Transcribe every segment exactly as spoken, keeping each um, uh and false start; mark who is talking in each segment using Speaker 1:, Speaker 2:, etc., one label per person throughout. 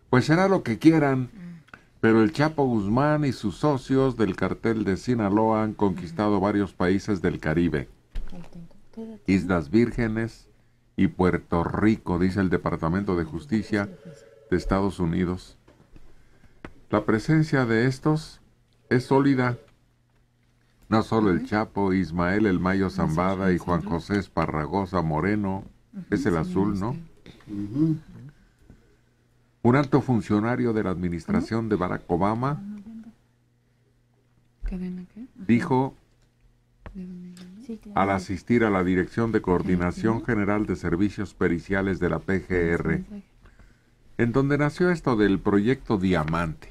Speaker 1: Pues será lo que quieran, pero el Chapo Guzmán y sus socios del cartel de Sinaloa han conquistado varios países del Caribe, Islas Vírgenes y Puerto Rico, dice el Departamento de Justicia de Estados Unidos. La presencia de estos es sólida. No solo el Chapo, Ismael El Mayo Zambada y Juan José Esparragosa Moreno, es el azul, ¿no? Uh-huh. Un alto funcionario de la administración de Barack Obama dijo al asistir a la Dirección de Coordinación General de Servicios Periciales de la P G R, en donde nació esto del Proyecto Diamante,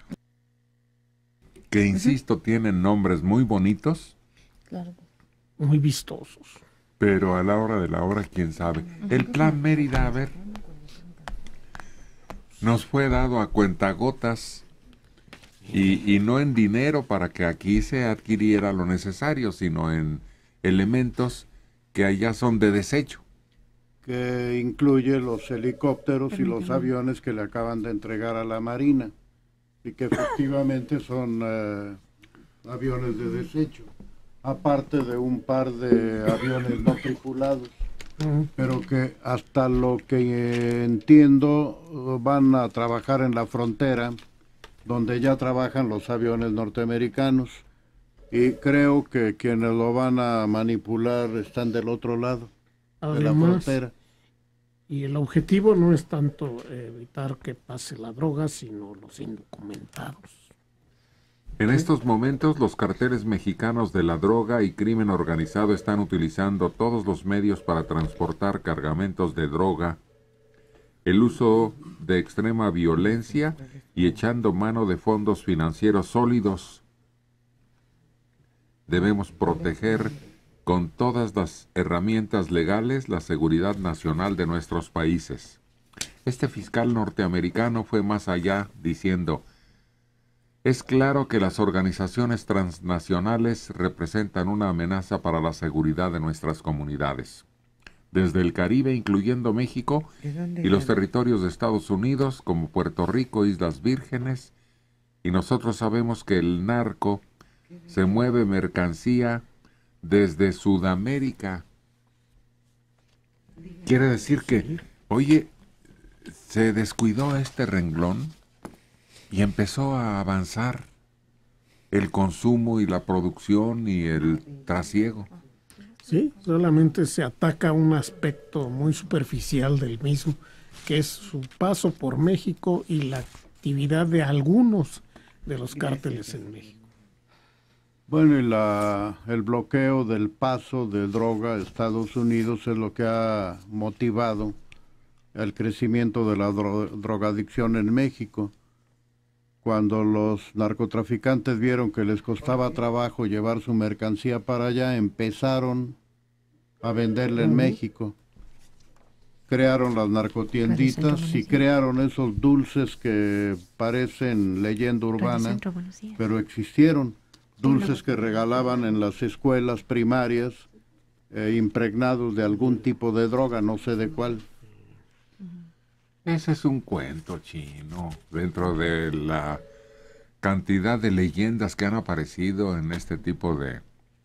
Speaker 1: que, insisto, tienen nombres muy bonitos,
Speaker 2: claro,
Speaker 3: muy vistosos,
Speaker 1: pero a la hora de la hora, quién sabe. El Plan Mérida, a ver, nos fue dado a cuentagotas y, y no en dinero para que aquí se adquiriera lo necesario, sino en elementos que allá son de desecho.
Speaker 4: Que incluye los helicópteros y los aviones que le acaban de entregar a la Marina, y que efectivamente son eh, aviones de desecho, aparte de un par de aviones no tripulados, pero que hasta lo que eh, entiendo van a trabajar en la frontera, donde ya trabajan los aviones norteamericanos, y creo que quienes lo van a manipular están del otro lado. Además, de la frontera.
Speaker 3: Y el objetivo no es tanto evitar que pase la droga, sino los indocumentados.
Speaker 1: En estos momentos, los carteles mexicanos de la droga y crimen organizado están utilizando todos los medios para transportar cargamentos de droga, el uso de extrema violencia y echando mano de fondos financieros sólidos. Debemos proteger con todas las herramientas legales la seguridad nacional de nuestros países. Este fiscal norteamericano fue más allá, diciendo: es claro que las organizaciones transnacionales representan una amenaza para la seguridad de nuestras comunidades, desde el Caribe, incluyendo México, y los territorios de Estados Unidos, como Puerto Rico, Islas Vírgenes, y nosotros sabemos que el narco se mueve mercancía desde Sudamérica. Quiere decir que, oye, se descuidó este renglón y empezó a avanzar el consumo y la producción y el trasiego.
Speaker 3: Sí, solamente se ataca un aspecto muy superficial del mismo, que es su paso por México y la actividad de algunos de los cárteles en México.
Speaker 4: Bueno, y la, el bloqueo del paso de droga a Estados Unidos es lo que ha motivado el crecimiento de la dro drogadicción en México. Cuando los narcotraficantes vieron que les costaba trabajo llevar su mercancía para allá, empezaron a venderla en México. Crearon las narcotienditas y crearon esos dulces que parecen leyenda urbana, pero existieron. Dulces que regalaban en las escuelas primarias, eh, impregnados de algún tipo de droga, no sé de cuál.
Speaker 1: Ese es un cuento chino, dentro de la cantidad de leyendas que han aparecido en este tipo de,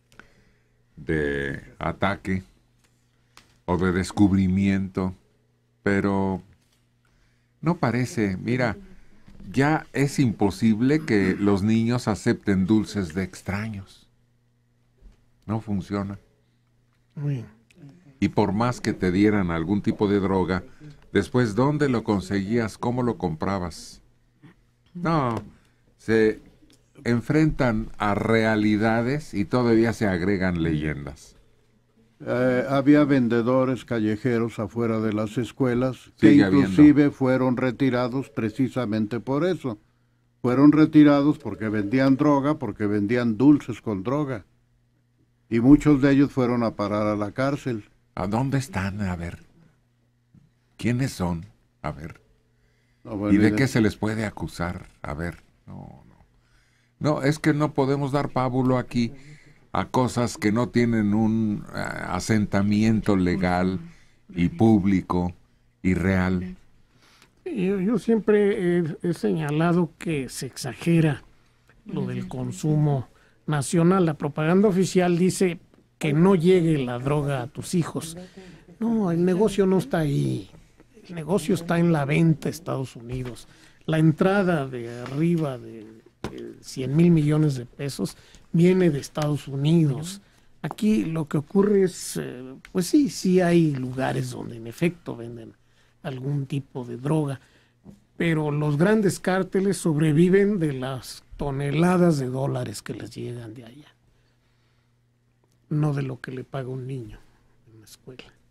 Speaker 1: de ataque o de descubrimiento, pero no parece, mira, ya es imposible que los niños acepten dulces de extraños. No funciona.
Speaker 3: Bien.
Speaker 1: Y por más que te dieran algún tipo de droga, después, ¿dónde lo conseguías? ¿Cómo lo comprabas? No, se enfrentan a realidades y todavía se agregan leyendas.
Speaker 4: Eh, había vendedores callejeros afuera de las escuelas que
Speaker 1: Sigue
Speaker 4: inclusive
Speaker 1: habiendo.
Speaker 4: fueron retirados precisamente por eso. Fueron retirados porque vendían droga, porque vendían dulces con droga. Y muchos de ellos fueron a parar a la cárcel.
Speaker 1: ¿A dónde están? A ver. ¿Quiénes son? A ver.
Speaker 4: No, bueno,
Speaker 1: ¿Y de
Speaker 4: y
Speaker 1: qué se les puede acusar? A ver. No, no. No, es que no podemos dar pábulo aquí a cosas que no tienen un uh, asentamiento legal y público y real.
Speaker 3: Yo, yo siempre he, he señalado que se exagera lo del consumo nacional. La propaganda oficial dice que no llegue la droga a tus hijos. No, el negocio no está ahí. El negocio está en la venta a Estados Unidos. La entrada de arriba de, de cien mil millones de pesos viene de Estados Unidos. Aquí lo que ocurre es, eh, pues sí, sí hay lugares donde en efecto venden algún tipo de droga, pero los grandes cárteles sobreviven de las toneladas de dólares que les llegan de allá, no de lo que le paga un niño en la escuela.